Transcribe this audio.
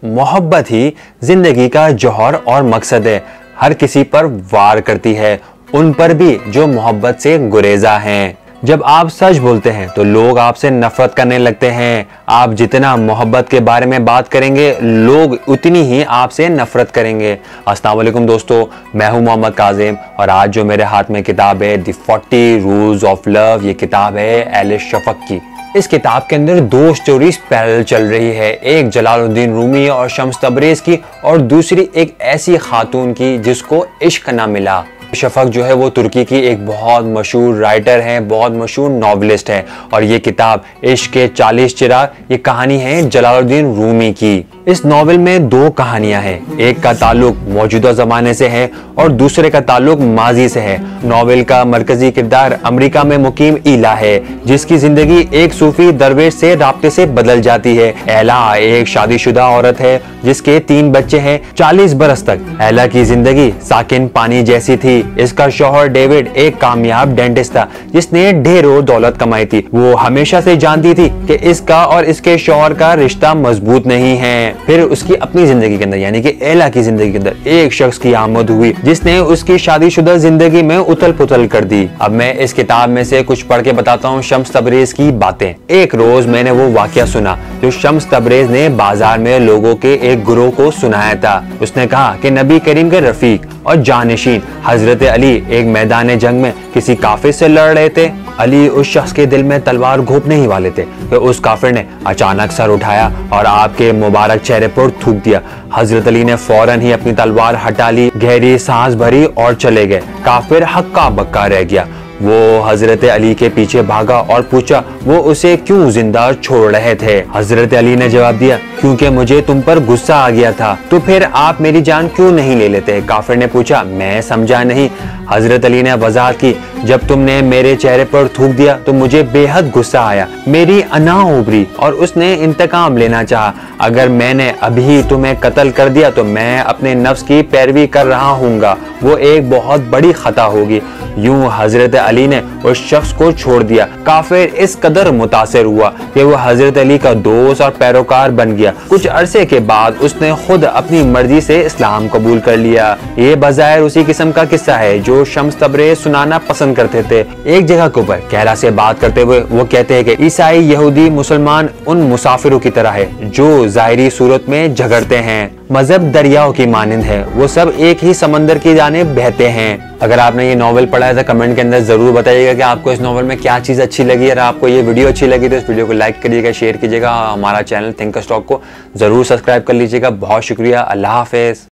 मोहब्बत ही जिंदगी का जौहर और मकसद है। हर किसी पर वार करती है, उन पर भी जो मोहब्बत से गुरेजा हैं। जब आप सच बोलते हैं तो लोग आपसे नफरत करने लगते हैं। आप जितना मोहब्बत के बारे में बात करेंगे, लोग उतनी ही आपसे नफरत करेंगे। अस्सलाम वालेकुम दोस्तों, मैं हूं मोहम्मद काजिम और आज जो मेरे हाथ में किताब है द 40 रूल्स ऑफ लव, ये किताब है एलिस शफक की। इस किताब के अंदर दो स्टोरीज पैरेलल चल रही है, एक जलालुद्दीन रूमी और शम्स तबरेज की और दूसरी एक ऐसी खातून की जिसको इश्क ना मिला। शफक जो है वो तुर्की की एक बहुत मशहूर राइटर हैं, बहुत मशहूर नॉवलिस्ट हैं और ये किताब इश्क के 40 चिराग, ये कहानी है जलालुद्दीन रूमी की। इस नॉवेल में दो कहानियां हैं, एक का ताल्लुक मौजूदा जमाने से है और दूसरे का ताल्लुक माजी से है। नॉवेल का मरकजी किरदार अमेरिका में मुकीम इला है, जिसकी जिंदगी एक सूफी दरवेश से राब्ते से बदल जाती है। एला एक शादीशुदा औरत है जिसके 3 बच्चे हैं। 40 बरस तक एला की जिंदगी साकिन पानी जैसी थी। इसका शौहर डेविड एक कामयाब डेंटिस्ट था जिसने ढेरों दौलत कमाई थी। वो हमेशा से जानती थी कि इसका और इसके शौहर का रिश्ता मजबूत नहीं है। फिर उसकी अपनी जिंदगी के अंदर यानी कि एला की जिंदगी के अंदर एक शख्स की आमद हुई जिसने उसकी शादीशुदा जिंदगी में उथल पुथल कर दी। अब मैं इस किताब में से कुछ पढ़ के बताता हूँ शम्स तबरेज की बातें। एक रोज मैंने वो वाकया सुना जो शम्स तबरेज ने बाजार में लोगों के एक गिरोह को सुनाया था। उसने कहा कि नबी करीम के रफीक और जानशीन हजरत अली एक मैदान जंग में किसी काफिर से लड़ रहे थे। अली उस शख्स के दिल में तलवार घोंपने ही वाले थे कि उस काफिर ने अचानक सर उठाया और आपके मुबारक चेहरे पर थूक दिया। हजरत अली ने फौरन ही अपनी तलवार हटा ली, गहरी सांस भरी और चले गए। काफिर हक्का बक्का रह गया। वो हजरत अली के पीछे भागा और पूछा वो उसे क्यों जिंदा छोड़ रहे थे। हजरत अली ने जवाब दिया, क्योंकि मुझे तुम पर गुस्सा आ गया था। तो फिर आप मेरी जान क्यों नहीं ले लेते? काफिर ने पूछा, मैं समझा नहीं। हजरत अली ने वजाहत की, जब तुमने मेरे चेहरे पर थूक दिया तो मुझे बेहद गुस्सा आया, मेरी अना उभरी और उसने इंतकाम लेना चाहा। अगर मैंने अभी तुम्हें कत्ल कर दिया तो मैं अपने नफ्स की पैरवी कर रहा हूँगा, वो एक बहुत बड़ी खता होगी। यूं हजरत अली ने उस शख्स को छोड़ दिया। काफिर इस कदर मुतासिर हुआ कि वो हजरत अली का दोस्त और पैरोकार बन गया। कुछ अरसे के बाद उसने खुद अपनी मर्जी से इस्लाम कबूल कर लिया। ये बज़ाहिर उसी किस्म का किस्सा है जो शम्स तबरेज सुनाना पसंद करते थे। एक जगह के ऊपर कहला से बात करते हुए वो कहते हैं कि ईसाई, यहूदी, मुसलमान उन मुसाफिरों की तरह है जो जाहिरी सूरत में झगड़ते हैं। मजहब दरियाओं की मानिंद है, वो सब एक ही समंदर की जानिब बहते हैं। अगर आपने ये नॉवेल पढ़ा है तो कमेंट के अंदर जरूर बताइएगा कि आपको इस नॉवेल में क्या चीज अच्छी लगी। अगर आपको ये वीडियो अच्छी लगी तो इस वीडियो को लाइक करिएगा, शेयर कीजिएगा। हमारा चैनल थिंक स्टॉक को जरूर सब्सक्राइब कर लीजिएगा। बहुत शुक्रिया। अल्लाह हाफिज।